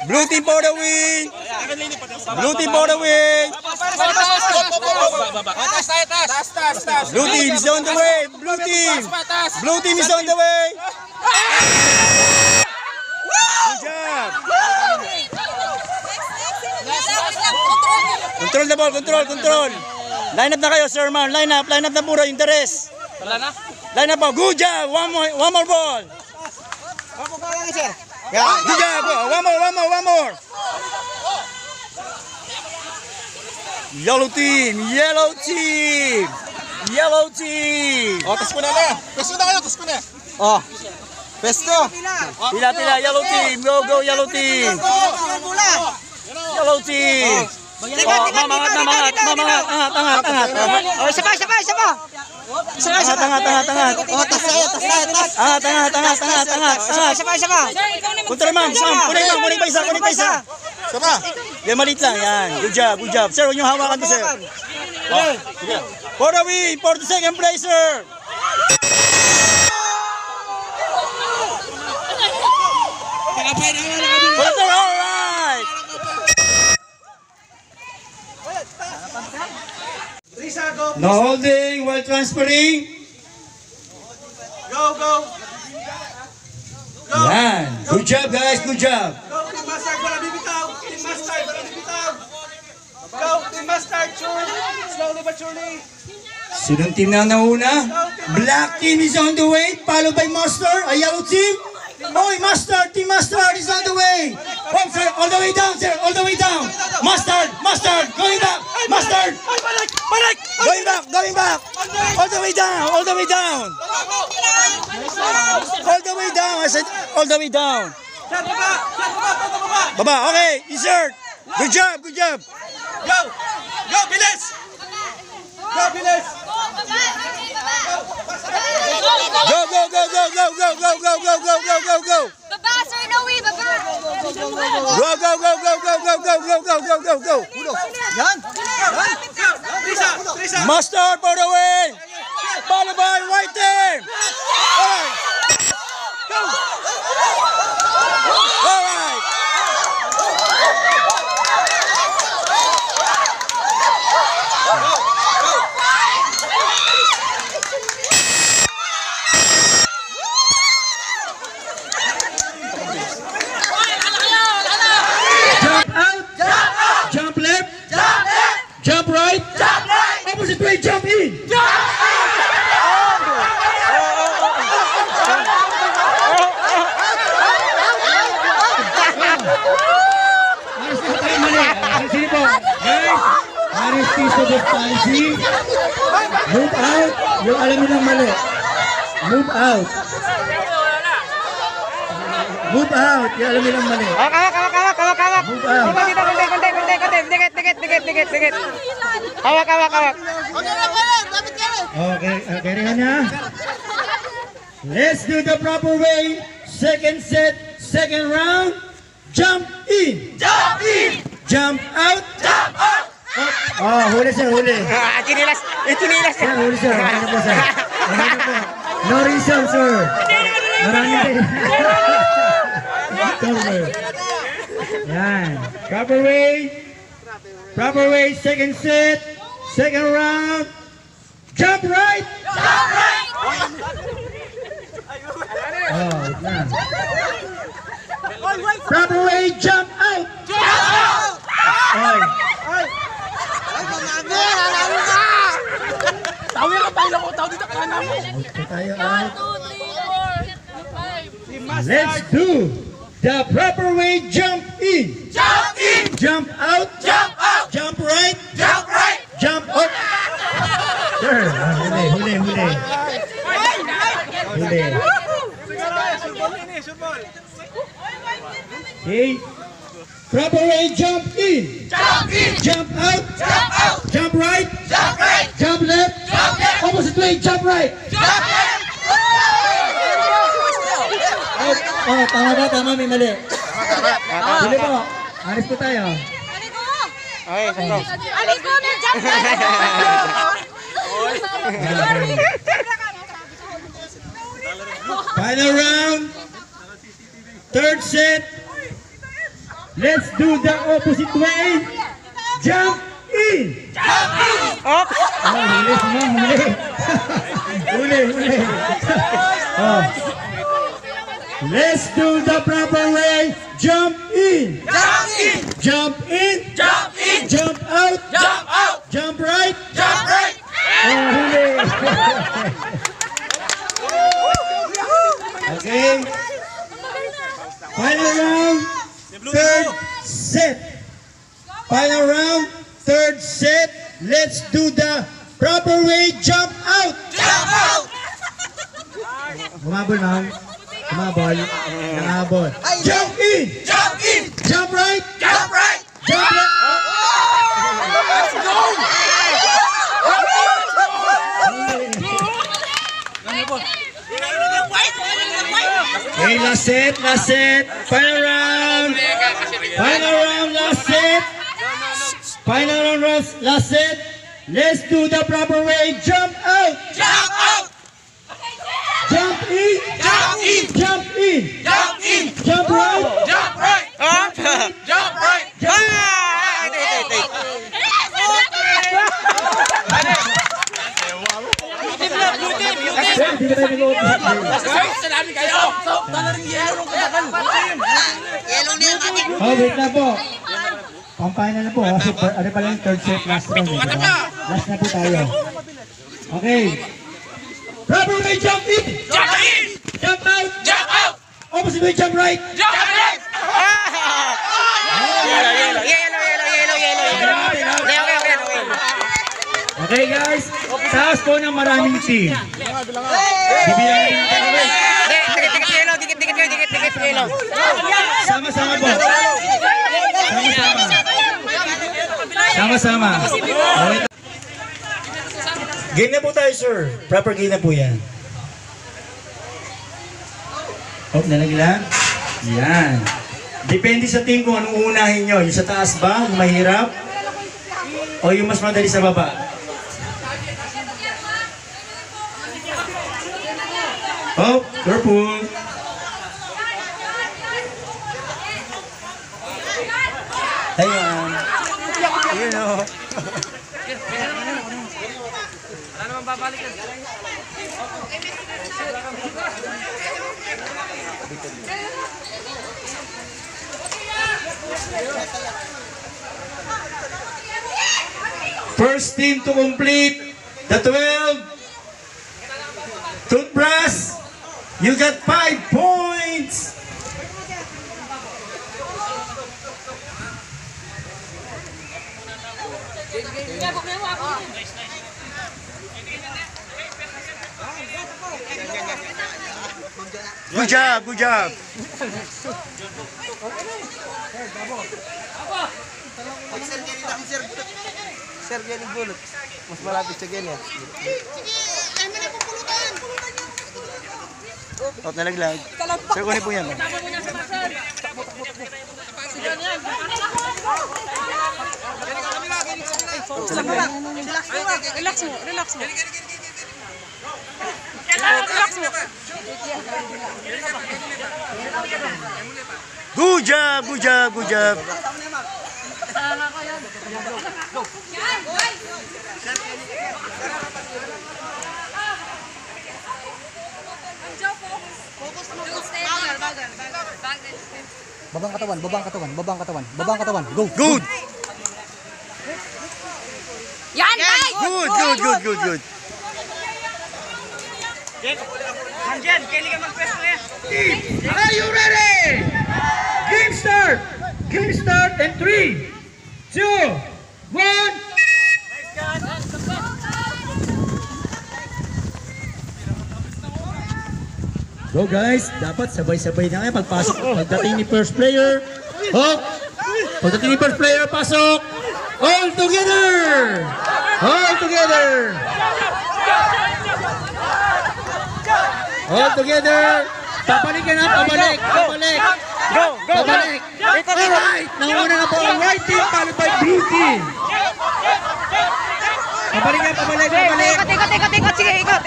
Blue team for the win. Blue team for the win. Blue team is on the way. Blue team. Blue team is on the way. Good job. Control the ball, control. Line up na kayo, sir, man. Line up na puro interes. Wala na? Line up po. Good job. One more ball. Good job. One more. Yellow team. Oh, tas ko na. Pesto na kayo, tas ko na. Oh. Pesto. Pila. Yellow team. Go, yellow team. Yellow team. Mamangat. Angat. Oh, isa pa. Angat. Oh, tas. Angat. Isa pa. Control, ma'am. Kunin pa isa. Sama. Yan, malit lang. Yan. Good job. Sir, huwag niyong hawakan to, sir. Sige. For the win, for the second place, sir. Alright. No holding while transferring. Go. Yan. Good job, guys. Good job. Go, Team Mustard, wala bibitaw. Go, Team Mustard, slowly but surely. Sinong team na nauna? Black team is on the way, followed by Mustard, a yellow team. Oy, Team Mustard is on the way. Oh, sir, all the way down, sir, all the way down. Mustard, going back. Mustard, Balik! going back. All the way down. I said, all the way down. Sir, baba! Baba, okay, insert. Good job. Go, bilis! Go. Baba, sir, no way, baba. Go. Trisa! Mustard for the win. Followed by white team. All right. Jump out. Jump left. Jump right. Opposite way, jump in. Sini po, guys. Haris piso of fancy. Move out. Yung alam nilang mali. Move out. Yung alam nilang mali. Kawak. Move out. Dikit. Kawak. Okay, kailangan niya. Let's do the proper way. Second set, second round. Jump in. Jump out. Oh, huli sir, huli. Itinilas. Sir, huli sir. Ano po sir? No reason sir. Maraming cover. Yan. Proper way, second set, second round. Jump right. Oh, yan. Proper way, jump out. Oy. Tayo out. Let's do the proper way, jump in. Jump out. Jump right. Jump up. Sir, huli. Okay. Proper way, jump in. Jump out. Jump right. Jump left. Opposite way, jump right. Oh, tama, may mali. Huli po. Alis po tayo. Aligo na, jump right. Final round. Third set. Let's do the opposite way. Jump in. Oops! Oh, huli si ma'am, huli. Huli. Oh. Let's do the proper way. Jump in. Jump in! Jump in. Jump in! Jump out. Jump out! Jump right. Jump right! Oh, huli. Okay. Final round. Third set. Final round. Third set. Let's do the proper way. Jump out. Jump out! Humabol, ma'am. Humabol. Nakahabol. Jump in. Jump in! Jump right. Jump right! Jump left. Let's go! Okay, last set. Final round. Last set. Final round, last set. Let's do the proper way. Jump out. Jump out! Jump in. Jump in! Jump in. Jump in! Jump right. Jump right! Up! Jump right! Ah! Ito. Hindi ka tayo nag-open. Salamin kayo! Dala rin yelo nung katakan! Yelo na yung ating! Oh, wait na po. Pampahina na po. Kasi ano pala yung third set, last round. Last na po tayo. Okay. Proper way, jump in. Jump in! Jump out. Jump out! Opposite way, jump right. Jump right! Yellow. Okay guys, taas po ng maraming team. Bibilangin natin. Dikit yellow. Sama-sama po. Sama-sama. Okay. Game na po tayo, sir. Proper game na po yan. Oh, nalaglag. Yan. Depende sa team kung anong unahin nyo. Yung sa taas ba, yung mahirap? O yung mas madali sa baba? Oh, careful. Ayan. Yun o. First team to complete the 12 toothbrush. You got 5 points. Good job. Sir, yan yung bulot. Mas malapit sa ganyan. Out nalaglag. Sir, kunin po yan. Relax mo. Good job. Babang katawan. Go. Good. Yan, guys! Good. Are you ready? Game start in 3, 2, 1. Go guys, dapat sabay-sabay na kayo pagdating ni first player. Hop! Pagdating ni first player, pasok! All together! All together! Pabalik ka na, pabalik! Go. Pabalik! Alright! Nanguna na po ang white team, followed by blue team. Pabalik! Ikot. Sige, ikot.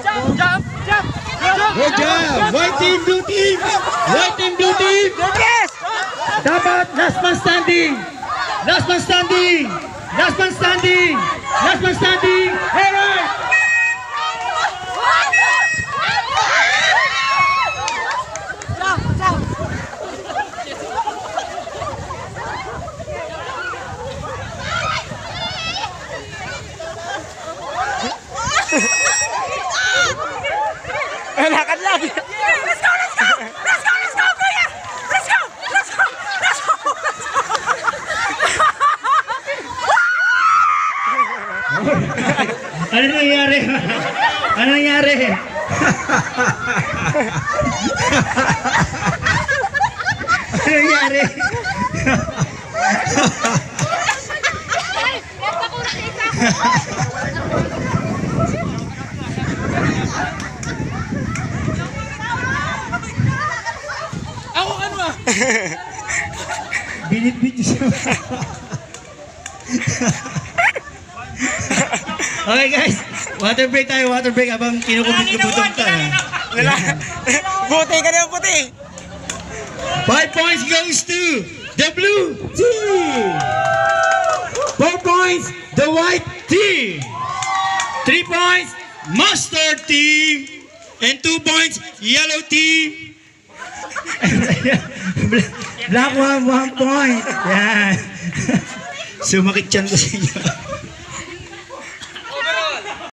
Good job! White team, blue team! Yes. Last man standing. Last man standing. Last man standing. Last man standing. All right. Lakad lang. Let's go, let's go! Let's go, let's go, kuya! Let's go! Let's go! Let's go! Ano nangyari? Ano nangyari? Ano nangyari? Ako ano ah? Binit-bit siya. Okay guys, water break tayo, water break habang kinukubit-kubutan tayo. Buti ka na puti. 5 points goes to the blue team. 4 points, the white team. 3 points, mustard team. And 2 points, yellow team. Black one, 1 point. Yan. Sumakit yan ko sa inyo.